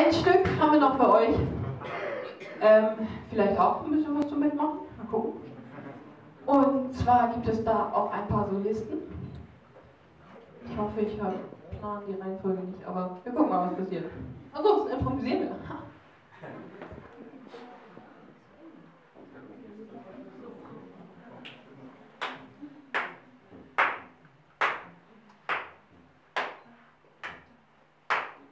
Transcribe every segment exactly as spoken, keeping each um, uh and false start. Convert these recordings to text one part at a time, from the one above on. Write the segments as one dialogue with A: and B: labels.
A: ein Stück haben wir noch für euch. Ähm, vielleicht auch ein bisschen was zum Mitmachen. Mal gucken. Und zwar gibt es da auch ein paar Solisten. Ich hoffe, ich habe Plan die Reihenfolge nicht, aber wir gucken mal, was passiert. Ansonsten improvisieren wir.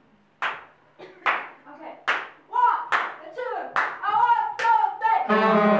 B: Okay. One, two, one, two, three.